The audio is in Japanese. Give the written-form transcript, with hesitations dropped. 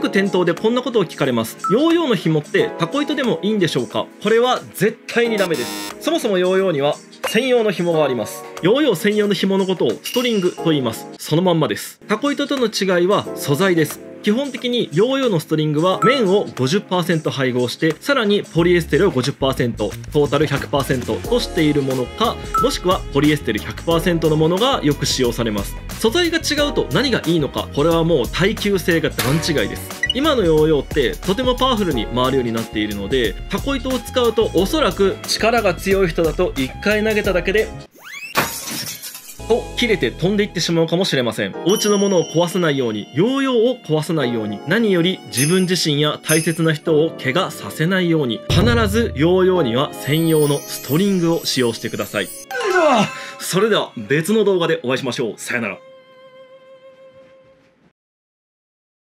く店頭でこんなことを聞かれます。ヨーヨーの紐ってタコ糸でもいいんでしょうか？これは絶対にダメです。そもそもヨーヨーには専用の紐があります。ヨーヨー専用の紐のことをストリングと言います。そのまんまです。タコ糸との違いは素材です。基本的にヨーヨーのストリングは綿を 50% 配合して、さらにポリエステルを 50%、トータル 100% としているものか、もしくはポリエステル 100% のものがよく使用されます。素材が違うと何がいいのか、これはもう耐久性が段違いです。今のヨーヨーってとてもパワフルに回るようになっているので、タコ糸を使うとおそらく力が強い人だと1回投げただけでと切れて飛んでいってしまうかもしれません。お家のものを壊さないように、ヨーヨーを壊さないように、何より自分自身や大切な人を怪我させないように、必ずヨーヨーには専用のストリングを使用してください。それでは別の動画でお会いしましょう。さよなら。